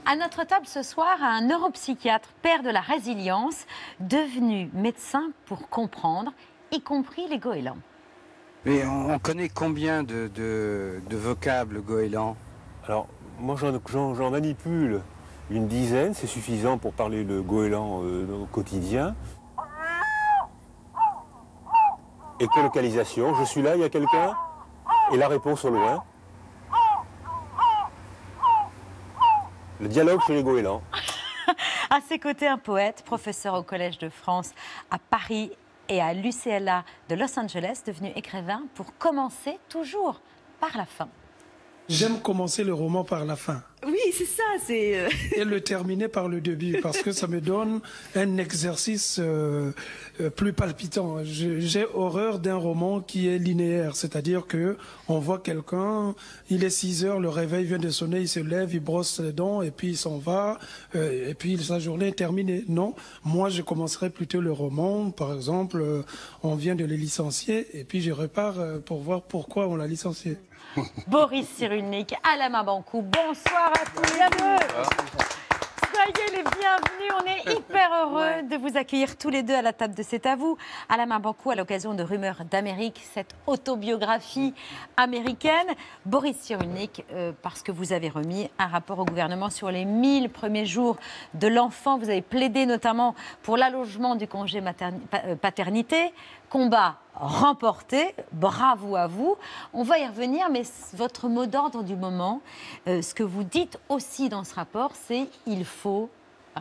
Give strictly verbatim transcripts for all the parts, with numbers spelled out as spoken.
À notre table ce soir, un neuropsychiatre, père de la résilience, devenu médecin pour comprendre, y compris les goélands. Mais on, on connaît combien de, de, de vocables goélands? Alors, moi j'en manipule une dizaine, c'est suffisant pour parler le goéland euh, au quotidien. Écolocalisation, je suis là, il y a quelqu'un? Et la réponse au loin. Le dialogue chez les goélands. À ses côtés, un poète, professeur au Collège de France à Paris et à l'U C L A de Los Angeles, devenu écrivain pour commencer toujours par la fin. J'aime commencer le roman par la fin. Oui, c'est ça, c'est... Euh... Et le terminer par le début, parce que ça me donne un exercice euh, euh, plus palpitant. J'ai horreur d'un roman qui est linéaire, c'est-à-dire que on voit quelqu'un, il est six heures, le réveil vient de sonner, il se lève, il brosse les dents, et puis il s'en va, euh, et puis sa journée est terminée. Non, moi je commencerai plutôt le roman, par exemple, euh, on vient de le licencier, et puis je repars euh, pour voir pourquoi on l'a licencié. Boris Cyrulnik, Alain Bankou, bonsoir à tous les deux. Soyez les bienvenus, on est hyper heureux ouais. de vous accueillir tous les deux à la table de C'est à vous. Alain Bankou, à l'occasion de Rumeurs d'Amérique, cette autobiographie américaine. Boris Cyrulnik, euh, parce que vous avez remis un rapport au gouvernement sur les mille premiers jours de l'enfant. Vous avez plaidé notamment pour l'allongement du congé paternité. Combat remporté, bravo à vous. On va y revenir, mais votre mot d'ordre du moment, euh, ce que vous dites aussi dans ce rapport, c'est il faut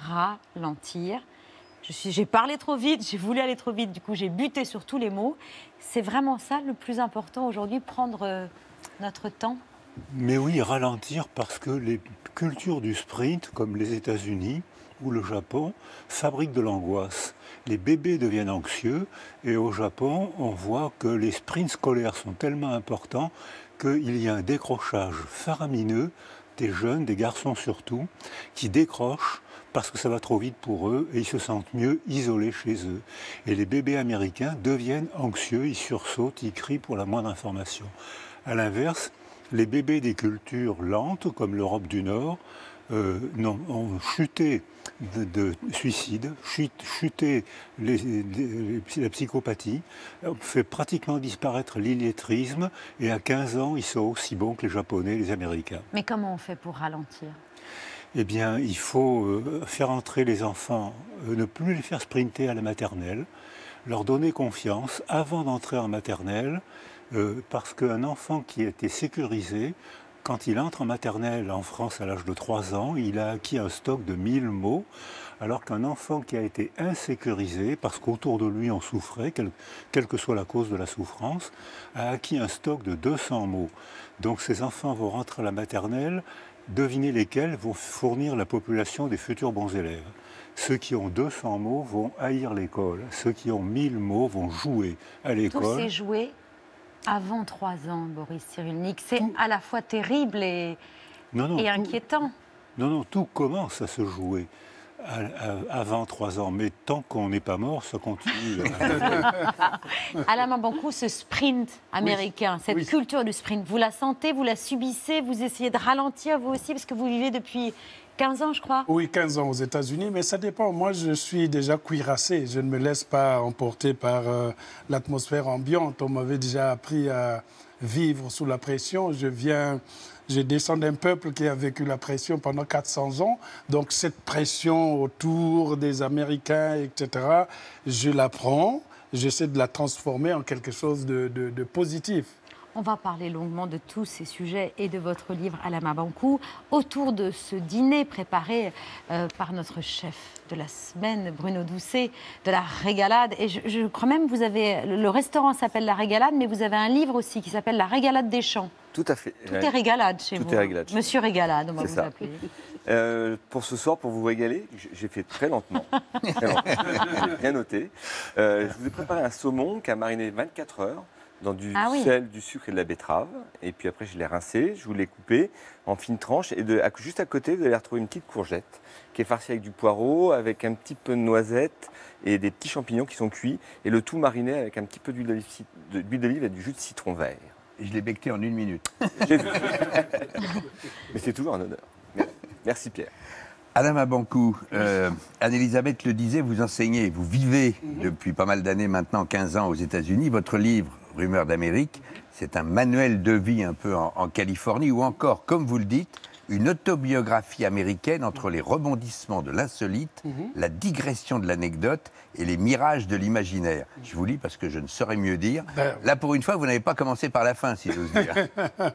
ralentir. J'ai parlé trop vite, j'ai voulu aller trop vite, du coup j'ai buté sur tous les mots. C'est vraiment ça le plus important aujourd'hui, prendre euh, notre temps? Mais oui, ralentir, parce que les cultures du sprint, comme les États-Unis ou le Japon, fabriquent de l'angoisse. Les bébés deviennent anxieux et au Japon, on voit que les sprints scolaires sont tellement importants qu'il y a un décrochage faramineux des jeunes, des garçons surtout, qui décrochent parce que ça va trop vite pour eux et ils se sentent mieux isolés chez eux. Et les bébés américains deviennent anxieux, ils sursautent, ils crient pour la moindre information. À l'inverse, les bébés des cultures lentes, comme l'Europe du Nord, euh, non, ont chuté de, de suicide, chut, chuté les, les, la psychopathie, fait pratiquement disparaître l'illetrisme, et à quinze ans, ils sont aussi bons que les Japonais et les Américains. Mais comment on fait pour ralentir ? Eh bien, il faut euh, faire entrer les enfants, euh, ne plus les faire sprinter à la maternelle, leur donner confiance avant d'entrer en maternelle, euh, parce qu'un enfant qui a été sécurisé, quand il entre en maternelle en France à l'âge de trois ans, il a acquis un stock de mille mots, alors qu'un enfant qui a été insécurisé, parce qu'autour de lui on souffrait, quelle, quelle que soit la cause de la souffrance, a acquis un stock de deux cents mots. Donc ces enfants vont rentrer à la maternelle, devinez lesquels vont fournir la population des futurs bons élèves. Ceux qui ont deux cents mots vont haïr l'école, ceux qui ont mille mots vont jouer à l'école. Tous ces jouets avant trois ans, Boris Cyrulnik, c'est à la fois terrible et, non, non, et inquiétant. Tout, non, non, tout commence à se jouer à, à, avant trois ans, mais tant qu'on n'est pas mort, ça continue. Alain Bankou, ce sprint américain, oui, cette oui. culture du sprint, vous la sentez, vous la subissez, vous essayez de ralentir vous aussi, parce que vous vivez depuis quinze ans, je crois. Oui, quinze ans aux États-Unis, mais ça dépend. Moi, je suis déjà cuirassé. Je ne me laisse pas emporter par euh, l'atmosphère ambiante. On m'avait déjà appris à vivre sous la pression. Je viens, je descends d'un peuple qui a vécu la pression pendant quatre cents ans. Donc, cette pression autour des Américains, et cetera, je la prends. J'essaie de la transformer en quelque chose de, de, de positif. On va parler longuement de tous ces sujets et de votre livre Alain Bankou autour de ce dîner préparé euh, par notre chef de la semaine, Bruno Doucet, de la Régalade. Et je, je crois même que vous avez... Le restaurant s'appelle La Régalade, mais vous avez un livre aussi qui s'appelle La Régalade des champs. Tout à fait. Tout est régalade chez Tout vous. Tout est régalade. Monsieur Régalade, on va vous ça. appeler. Euh, pour ce soir, pour vous régaler, j'ai fait très lentement. Très lentement. J'ai bien noté. Euh, je vous ai préparé un saumon qui a mariné vingt-quatre heures. Dans du ah oui. sel, du sucre et de la betterave. Et puis après, je l'ai rincé, je vous l'ai coupé en fines tranches. Et de, à, juste à côté, vous allez retrouver une petite courgette qui est farcie avec du poireau, avec un petit peu de noisette et des petits champignons qui sont cuits. Et le tout mariné avec un petit peu d'huile d'olive et du jus de citron vert. Et je l'ai becqué en une minute. Mais c'est toujours un honneur. Merci Pierre. Alain Mabanckou, euh, Anne-Elisabeth le disait, vous enseignez, vous vivez mm-hmm. depuis pas mal d'années maintenant, quinze ans aux États-Unis. Votre livre, Rumeurs d'Amérique, c'est un manuel de vie un peu en, en Californie, ou encore, comme vous le dites, une autobiographie américaine entre les rebondissements de l'insolite, mmh. la digression de l'anecdote et les mirages de l'imaginaire. Je vous lis parce que je ne saurais mieux dire. Ben, Là, pour une fois, vous n'avez pas commencé par la fin, si j'ose dire.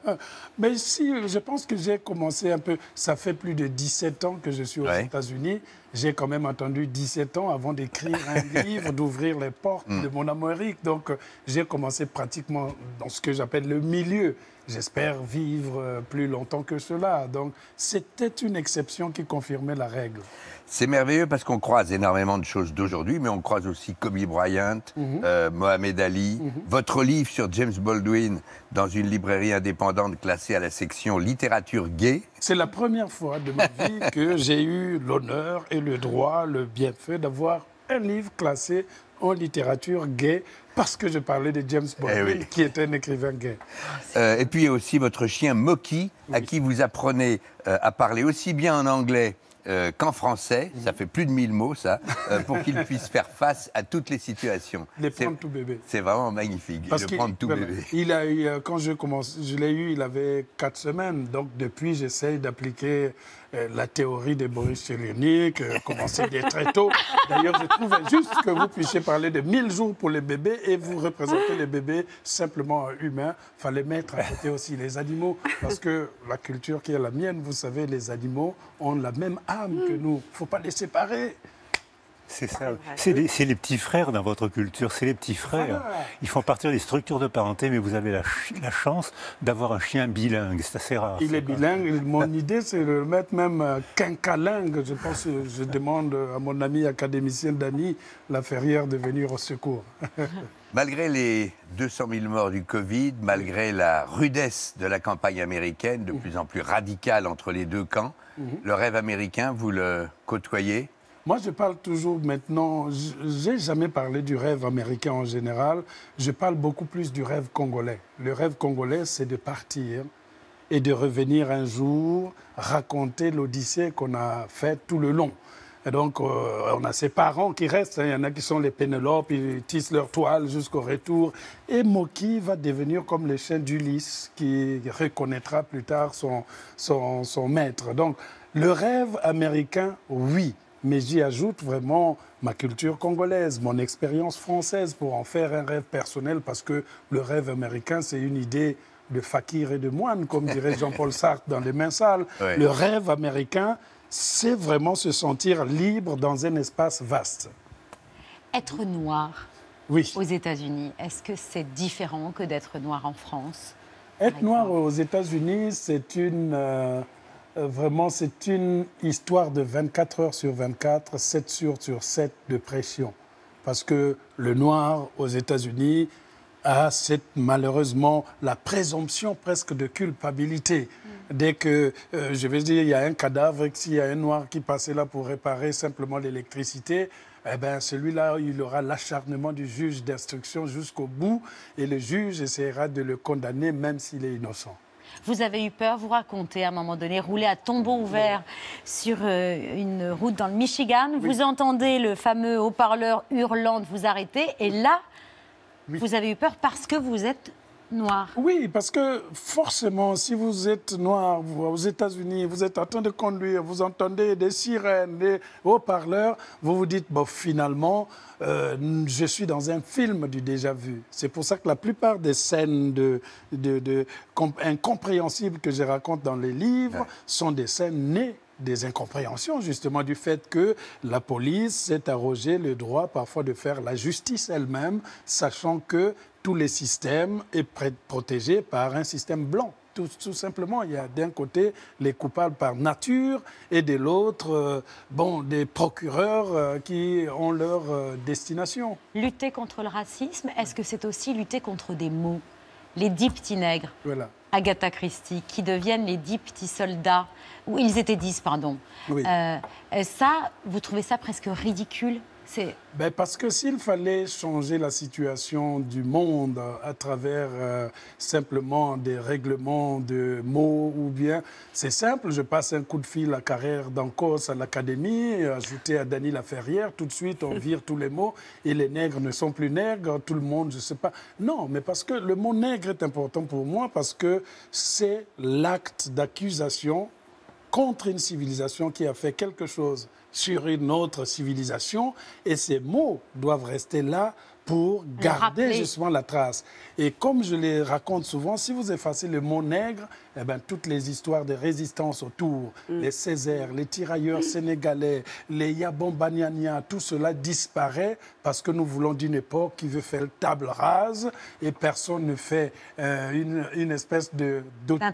Mais si, je pense que j'ai commencé un peu... Ça fait plus de dix-sept ans que je suis aux ouais. États-Unis. J'ai quand même attendu dix-sept ans avant d'écrire un livre, d'ouvrir les portes mmh. de mon Amérique. Donc, j'ai commencé pratiquement dans ce que j'appelle le milieu. J'espère vivre plus longtemps que cela. Donc, c'était une exception qui confirmait la règle. C'est merveilleux parce qu'on croise énormément de choses d'aujourd'hui, mais on croise aussi Kobe Bryant, mm-hmm. euh, Mohamed Ali. Mm-hmm. Votre livre sur James Baldwin dans une librairie indépendante classée à la section littérature gay. C'est la première fois de ma vie que j'ai eu l'honneur et le droit, le bienfait d'avoir un livre classé en littérature gay, parce que je parlais de James Baldwin, eh oui. qui était un écrivain gay. Euh, et puis il y a aussi votre chien Moki, oui. à qui vous apprenez euh, à parler aussi bien en anglais euh, qu'en français. Mmh. Ça fait plus de mille mots, ça, euh, pour qu'il puisse faire face à toutes les situations. Les prendre tout bébé. C'est vraiment magnifique, parce le prendre tout voilà, bébé. Il a eu, quand je, commence, je l'ai eu, il avait quatre semaines. Donc depuis, j'essaye d'appliquer euh, la théorie de Boris Cyrulnik, euh, commencer dès très tôt. D'ailleurs, je trouvais juste que vous puissiez parler de mille jours pour les bébés et vous représentez les bébés simplement humains. Il fallait mettre à côté aussi les animaux, parce que la culture qui est la mienne, vous savez, les animaux ont la même âme que nous. Il ne faut pas les séparer. C'est ça. C'est les, c'est les petits frères dans votre culture, c'est les petits frères. Ils font partie des structures de parenté, mais vous avez la, ch- la chance d'avoir un chien bilingue. C'est assez rare. Il est bilingue. Mon idée, c'est de le mettre même quincalingue. Je pense, je demande à mon ami académicien Dany Laferrière de venir au secours. Malgré les deux cent mille morts du Covid, malgré la rudesse de la campagne américaine, de plus en plus radicale entre les deux camps, mmh. le rêve américain, vous le côtoyez ? Moi, je parle toujours maintenant, je n'ai jamais parlé du rêve américain en général, je parle beaucoup plus du rêve congolais. Le rêve congolais, c'est de partir et de revenir un jour raconter l'odyssée qu'on a faite tout le long. Et donc, euh, on a ses parents qui restent, hein. Il y en a qui sont les Pénélope, ils tissent leur toile jusqu'au retour. Et Moki va devenir comme le chien d'Ulysse, qui reconnaîtra plus tard son, son, son maître. Donc, le rêve américain, oui. Mais j'y ajoute vraiment ma culture congolaise, mon expérience française pour en faire un rêve personnel, parce que le rêve américain, c'est une idée de fakir et de moine, comme dirait Jean-Paul Sartre dans Les Mains sales. Oui. Le rêve américain, c'est vraiment se sentir libre dans un espace vaste. Être noir oui. aux États-Unis, est-ce que c'est différent que d'être noir en France? Être noir aux États-Unis, c'est une... Euh, Euh, vraiment, c'est une histoire de vingt-quatre heures sur vingt-quatre, sept jours sur sept de pression. Parce que le noir aux États-Unis a cette, malheureusement la présomption presque de culpabilité. Mmh. Dès que, euh, je vais dire, il y a un cadavre, s'il y a un noir qui passait là pour réparer simplement l'électricité, eh bien, celui-là, il aura l'acharnement du juge d'instruction jusqu'au bout et le juge essaiera de le condamner même s'il est innocent. Vous avez eu peur, vous racontez à un moment donné, rouler à tombeau ouvert oui. sur euh, une route dans le Michigan. Oui. Vous entendez le fameux haut-parleur hurlant de vous arrêter. Et là, oui. vous avez eu peur parce que vous êtes noir. Oui, parce que forcément, si vous êtes noir vous, aux États-Unis, vous êtes en train de conduire, vous entendez des sirènes, des haut-parleurs, vous vous dites, bon, finalement, euh, je suis dans un film du déjà-vu. C'est pour ça que la plupart des scènes de, de, de, com- incompréhensibles que je raconte dans les livres ouais. sont des scènes nées des incompréhensions, justement, du fait que la police s'est arrogé le droit parfois de faire la justice elle-même, sachant que tous les systèmes est protégé par un système blanc. Tout, tout simplement, il y a d'un côté les coupables par nature et de l'autre, euh, bon, des procureurs euh, qui ont leur euh, destination. Lutter contre le racisme, est-ce que c'est aussi lutter contre des mots? Les dix petits nègres, voilà. Agatha Christie, qui deviennent les dix petits soldats, ou ils étaient dix, pardon. Oui. Euh, ça, vous trouvez ça presque ridicule, Ben parce que s'il fallait changer la situation du monde à travers euh, simplement des règlements de mots ou bien, c'est simple, je passe un coup de fil à Carrère d'Ancos à l'académie, ajouté à Dany Laferrière, tout de suite on vire tous les mots et les nègres ne sont plus nègres, tout le monde, je ne sais pas. Non, mais parce que le mot nègre est important pour moi parce que c'est l'acte d'accusation contre une civilisation qui a fait quelque chose sur une autre civilisation et ces mots doivent rester là pour garder justement la trace. Et comme je les raconte souvent, si vous effacez le mot nègre, eh ben, toutes les histoires de résistance autour, mm. les Césaires, les tirailleurs sénégalais, les Yabombaniania, tout cela disparaît parce que nous voulons d'une époque qui veut faire table rase et personne ne fait euh, une, une espèce de,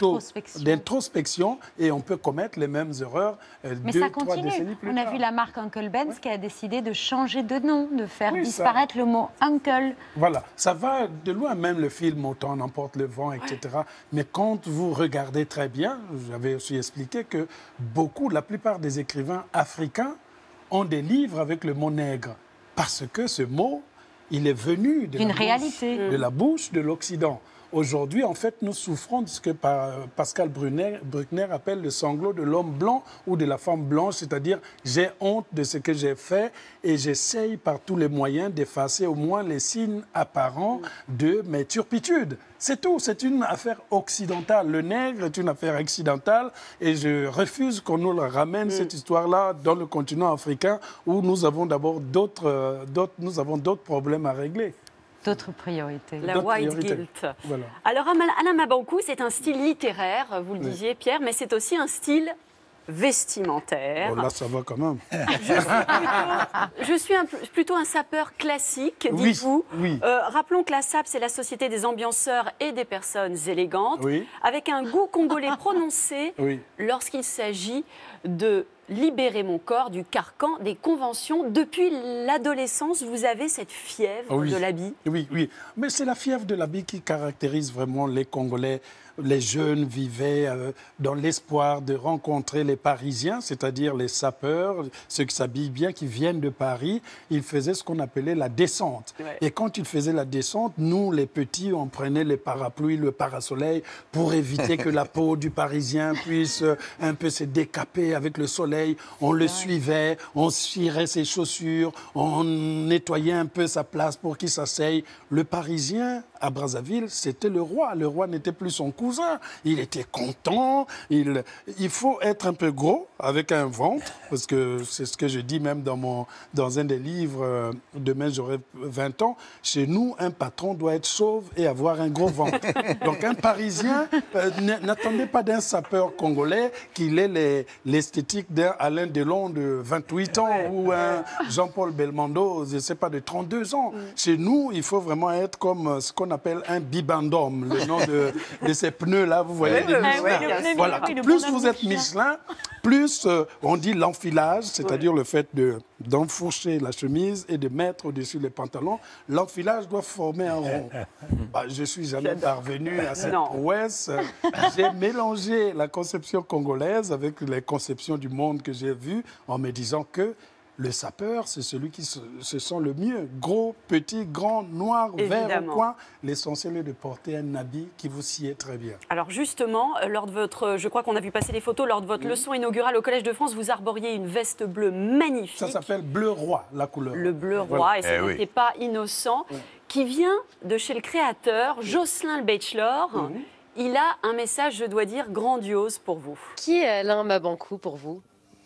d'introspection et on peut commettre les mêmes erreurs euh, Mais deux, ça trois continue. décennies plus on tard. a vu la marque Uncle Ben's ouais. qui a décidé de changer de nom, de faire oui, disparaître ça... le mot Uncle. Voilà, ça va de loin, même le film Autant n'emporte le vent, et cetera. Ouais. Mais quand vous regardez très bien, j'avais aussi expliqué que beaucoup, la plupart des écrivains africains ont des livres avec le mot nègre. Parce que ce mot, il est venu de, la, réalité. Bouche, de la bouche de l'Occident. Aujourd'hui, en fait, nous souffrons de ce que Pascal Bruckner, Bruckner appelle le sanglot de l'homme blanc ou de la femme blanche, c'est-à-dire j'ai honte de ce que j'ai fait et j'essaye par tous les moyens d'effacer au moins les signes apparents de mes turpitudes. C'est tout, c'est une affaire occidentale. Le nègre est une affaire occidentale et je refuse qu'on nous ramène mm. cette histoire-là dans le continent africain où nous avons d'abord d'autres, d'autres, nous avons d'autres problèmes à régler. D'autres priorités. La white guilt. Voilà. Alors, Alain Mabanckou, c'est un style littéraire, vous le oui. disiez, Pierre, mais c'est aussi un style vestimentaire. Oh là, ça va quand même. Je suis plutôt, je suis un, plutôt un sapeur classique, dites-vous. Oui, oui. Euh, rappelons que la S A P, c'est la Société des ambianceurs et des personnes élégantes, oui. avec un goût congolais prononcé oui. lorsqu'il s'agit de libérer mon corps du carcan des conventions. Depuis l'adolescence, vous avez cette fièvre oui. de l'habit. Oui, oui. Mais c'est la fièvre de l'habit qui caractérise vraiment les Congolais. Les jeunes vivaient euh, dans l'espoir de rencontrer les Parisiens, c'est-à-dire les sapeurs, ceux qui s'habillent bien, qui viennent de Paris. Ils faisaient ce qu'on appelait la descente. Ouais. Et quand ils faisaient la descente, nous, les petits, on prenait les parapluies, le parasoleil, pour éviter que la peau du Parisien puisse euh, un peu se décaper avec le soleil. On le ouais. suivait, on cirait ses chaussures, on nettoyait un peu sa place pour qu'il s'asseye. Le Parisien, à Brazzaville, c'était le roi. Le roi n'était plus son cousin. Il était content. Il, il faut être un peu gros avec un ventre, parce que c'est ce que je dis même dans, mon, dans un des livres, euh, demain j'aurai vingt ans. Chez nous, un patron doit être chauve et avoir un gros ventre. Donc un Parisien, euh, n'attendez pas d'un sapeur congolais qu'il ait les, l'esthétique d'un Alain Delon de vingt-huit ans ouais. ou un Jean-Paul Belmondo, je ne sais pas, de trente-deux ans. Mm. Chez nous, il faut vraiment être comme ce qu'on appelle un bibendum, le nom de, de ces pneus-là, vous voyez, oui, des oui, Michelin. oui, Voilà. oui, Plus vous êtes Michelin, plus euh, on dit l'enfilage, c'est-à-dire oui. le fait de, d'enfourcher la chemise et de mettre au-dessus les pantalons. L'enfilage doit former un rond. Bah, je ne suis jamais parvenu à cette prouesse. J'ai mélangé la conception congolaise avec les conceptions du monde que j'ai vues en me disant que le sapeur, c'est celui qui se, se sent le mieux. Gros, petit, grand, noir, Évidemment. vert au coin. L'essentiel est de porter un habit qui vous sied très bien. Alors justement, lors de votre, je crois qu'on a vu passer les photos, lors de votre oui. leçon inaugurale au Collège de France, vous arboriez une veste bleue magnifique. Ça s'appelle bleu roi, la couleur. Le bleu roi, voilà. et ça eh n'était oui. pas innocent, oui. qui vient de chez le créateur, oui. Jocelyn Le Bachelor. Oui. Il a un message, je dois dire, grandiose pour vous. Qui est Alain Mabanckou pour vous ?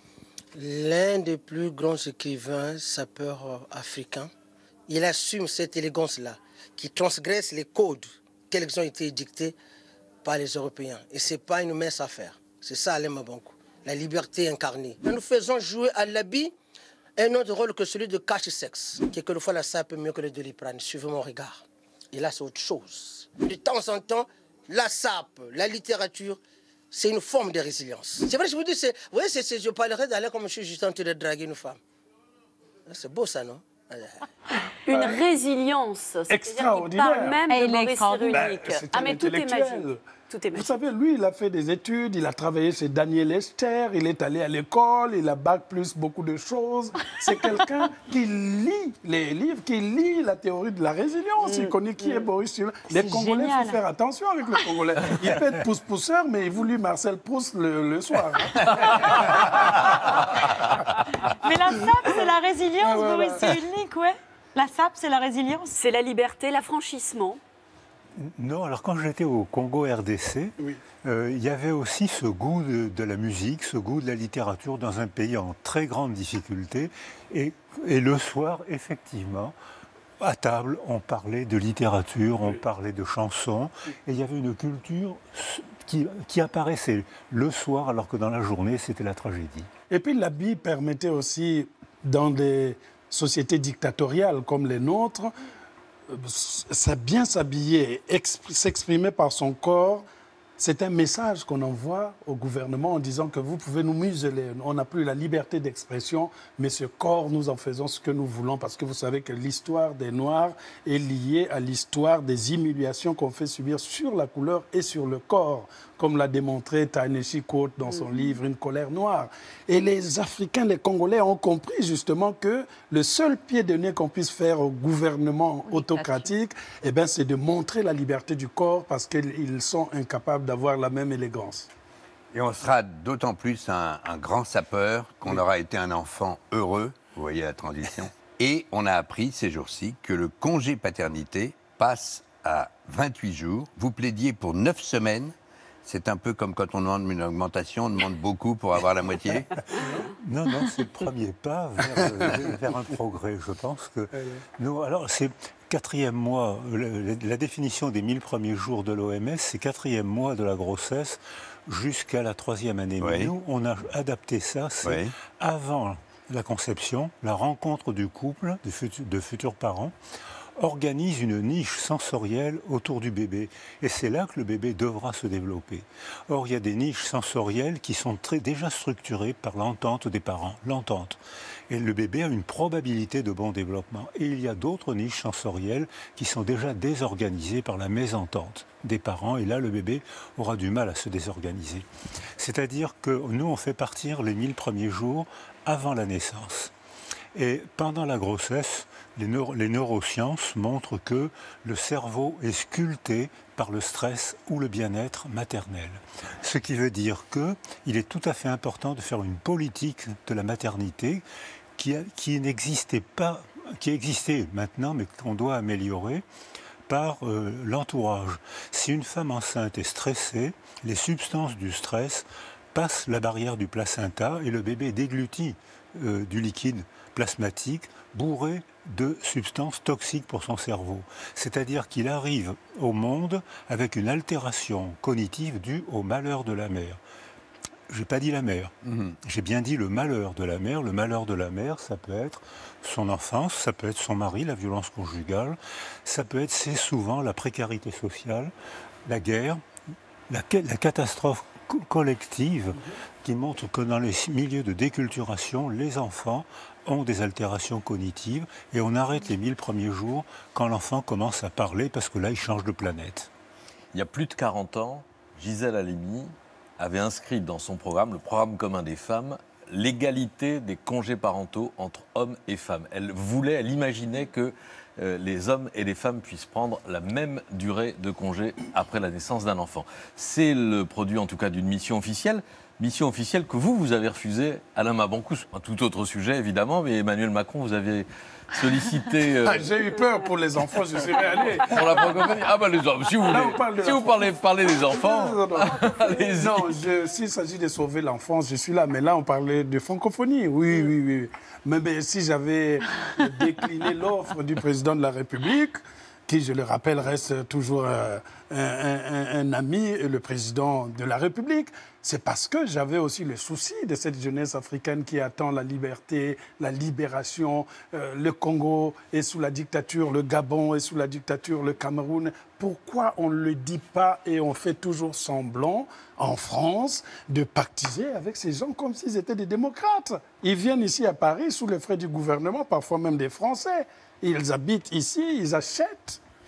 L'un des plus grands écrivains sapeurs africains. Il assume cette élégance-là, qui transgresse les codes tels qu'ils ont été dictés par les Européens. Et ce n'est pas une mince affaire. C'est ça, Alain Mabanckou, la liberté incarnée. Nous faisons jouer à l'habit un autre rôle que celui de cache-sexe, qui est quelquefois la sape mieux que le Doliprane. Suivez mon regard. Et là, c'est autre chose. De temps en temps, la sape, la littérature, c'est une forme de résilience. C'est vrai, je vous dis, c'est, vous voyez, c'est, c'est, je parlerais d'aller comme je suis juste en train de draguer une femme. C'est beau ça, non? Une résilience. Extraordinaire. Il parle même de Maurice Cyrulnik. Ben, c'est ah, un mais tout est magique. Tout est magique. Vous savez, lui, il a fait des études, il a travaillé chez Daniel Esther, il est allé à l'école, il a bac plus beaucoup de choses. C'est quelqu'un qui lit les livres, qui lit la théorie de la résilience. Mmh. Il connaît qui mmh. est Boris Cyrulnik. Les Congolais, il faut faire attention avec les Congolais. Il peut être pousse-pousseur, mais il voulut Marcel Proust le, le soir. Hein. Mais la S A P, c'est la résilience, ah, voilà. Boris Cyrulnik, ouais. La S A P, c'est la résilience. C'est la liberté, l'affranchissement. Non, alors quand j'étais au Congo R D C, oui. euh, il y avait aussi ce goût de, de la musique, ce goût de la littérature dans un pays en très grande difficulté. Et, et le soir, effectivement, à table, on parlait de littérature, on parlait de chansons, et il y avait une culture qui, qui apparaissait le soir, alors que dans la journée, c'était la tragédie. Et puis l'habit permettait aussi, dans des sociétés dictatoriales comme les nôtres, ça bien s'habiller, s'exprimer par son corps, c'est un message qu'on envoie au gouvernement en disant que vous pouvez nous museler. On n'a plus la liberté d'expression, mais ce corps, nous en faisons ce que nous voulons, parce que vous savez que l'histoire des Noirs est liée à l'histoire des humiliations qu'on fait subir sur la couleur et sur le corps, comme l'a démontré Ta-Nehisi Coates dans son mmh. livre « Une colère noire ». Et les Africains, les Congolais ont compris justement que le seul pied de nez qu'on puisse faire au gouvernement oui, autocratique, eh ben, c'est de montrer la liberté du corps parce qu'ils sont incapables d'avoir la même élégance. Et on sera d'autant plus un, un grand sapeur qu'on oui. aura été un enfant heureux, vous voyez la transition. Et on a appris ces jours-ci que le congé paternité passe à vingt-huit jours. Vous plaidiez pour neuf semaines. C'est un peu comme quand on demande une augmentation, on demande beaucoup pour avoir la moitié. Non, non, c'est le premier pas vers, vers un progrès. Je pense que nous, alors c'est quatrième mois. La, la définition des mille premiers jours de l'O M S, c'est quatrième mois de la grossesse jusqu'à la troisième année. Oui. Mais nous, on a adapté ça. C'est oui. avant la conception, la rencontre du couple, de futurs, de futurs parents, organise une niche sensorielle autour du bébé. Et c'est là que le bébé devra se développer. Or, il y a des niches sensorielles qui sont très, déjà structurées par l'entente des parents. L'entente. Et le bébé a une probabilité de bon développement. Et il y a d'autres niches sensorielles qui sont déjà désorganisées par la mésentente des parents. Et là, le bébé aura du mal à se désorganiser. C'est-à-dire que nous, on fait partir les mille premiers jours avant la naissance. Et pendant la grossesse, les, neuro, les neurosciences montrent que le cerveau est sculpté par le stress ou le bien-être maternel. Ce qui veut dire qu'il est tout à fait important de faire une politique de la maternité qui, a, qui n'existait pas, qui existait maintenant, mais qu'on doit améliorer par euh, l'entourage. Si une femme enceinte est stressée, les substances du stress passent la barrière du placenta et le bébé déglutit euh, du liquide plasmatique bourré de substances toxiques pour son cerveau. C'est-à-dire qu'il arrive au monde avec une altération cognitive due au malheur de la mère. Je n'ai pas dit la mère, mmh. j'ai bien dit le malheur de la mère. Le malheur de la mère, ça peut être son enfance, ça peut être son mari, la violence conjugale, ça peut être, c'est souvent la précarité sociale, la guerre, la, la catastrophe collective mmh. qui montre que dans les milieux de déculturation, les enfants ont des altérations cognitives et on arrête les mille premiers jours quand l'enfant commence à parler parce que là, il change de planète. Il y a plus de quarante ans, Gisèle Halimi avait inscrit dans son programme, le programme commun des femmes, l'égalité des congés parentaux entre hommes et femmes. Elle voulait, elle imaginait que euh, les hommes et les femmes puissent prendre la même durée de congé après la naissance d'un enfant. C'est le produit en tout cas d'une mission officielle. Mission officielle que vous, vous avez refusée, Alain Mabanckou, un tout autre sujet évidemment, mais Emmanuel Macron, vous avez sollicité... Euh... Ah, j'ai eu peur pour les enfants, je suis allé. Pour la francophonie. Ah ben les hommes, si vous, Là, voulez, si vous parlez, parlez des enfants, non, non, non. non je, s'il s'agit de sauver l'enfance, je suis là, mais là on parlait de francophonie, oui, oui, oui. Mais, mais si j'avais décliné l'offre du président de la République, qui, je le rappelle, reste toujours un, un, un, un ami et le président de la République, c'est parce que j'avais aussi le souci de cette jeunesse africaine qui attend la liberté, la libération. Euh, le Congo est sous la dictature, le Gabon est sous la dictature, le Cameroun. Pourquoi on ne le dit pas et on fait toujours semblant, en France, de pactiser avec ces gens comme s'ils étaient des démocrates? Ils viennent ici à Paris sous les frais du gouvernement, parfois même des Français. Ils habitent ici, ils achètent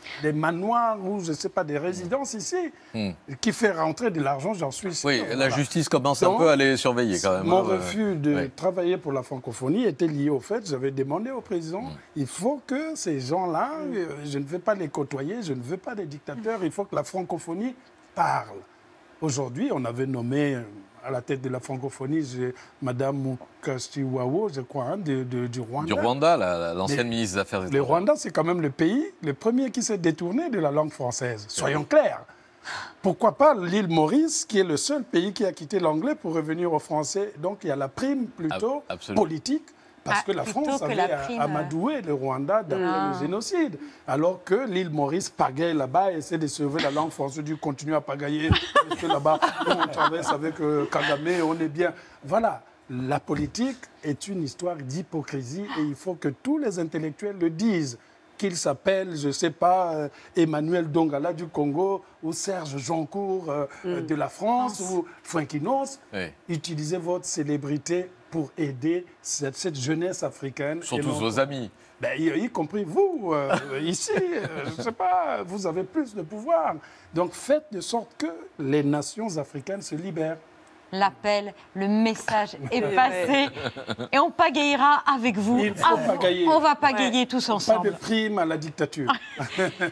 des manoirs ou, je ne sais pas, des résidences ici, mmh. qui fait rentrer de l'argent, j'en suis sûr. Oui, voilà. La justice commence Donc, un peu à les surveiller quand même. Mon hein, refus de ouais. travailler pour la francophonie était lié au fait, j'avais demandé au président, mmh. il faut que ces gens-là, mmh. je ne veux pas les côtoyer, je ne veux pas des dictateurs, il faut que la francophonie parle. Aujourd'hui, on avait nommé à la tête de la francophonie Mme Mukashiwawo, je crois, hein, de, de, du Rwanda. Du Rwanda, l'ancienne ministre des Affaires étrangères. Le Rwanda, c'est quand même le pays, le premier qui s'est détourné de la langue française. Soyons clairs. Pourquoi pas l'île Maurice, qui est le seul pays qui a quitté l'anglais pour revenir au français. Donc il y a la prime plutôt Absolument. politique. Parce ah, que la France avait prime... amadoué le Rwanda d'après le génocide. Alors que l'île Maurice pagaille là-bas et essaie de sauver la langue française, du continue à pagailler. Parce que là-bas, on traverse avec euh, Kagame, on est bien. Voilà, la politique est une histoire d'hypocrisie et il faut que tous les intellectuels le disent. Qu'il s'appelle, je ne sais pas, euh, Emmanuel Dongala du Congo ou Serge Joncourt euh, mm. de la France oh. ou Frankinos, oui. Utilisez votre célébrité pour aider cette, cette jeunesse africaine. Sont tous vos amis. Ben, y, y compris vous, euh, ici, euh, je ne sais pas, vous avez plus de pouvoir. Donc faites de sorte que les nations africaines se libèrent. L'appel, le message est passé et on pagayera avec vous. Il faut ah, pagayer. On va pagayer ouais. tous ensemble. Pas de prime à la dictature.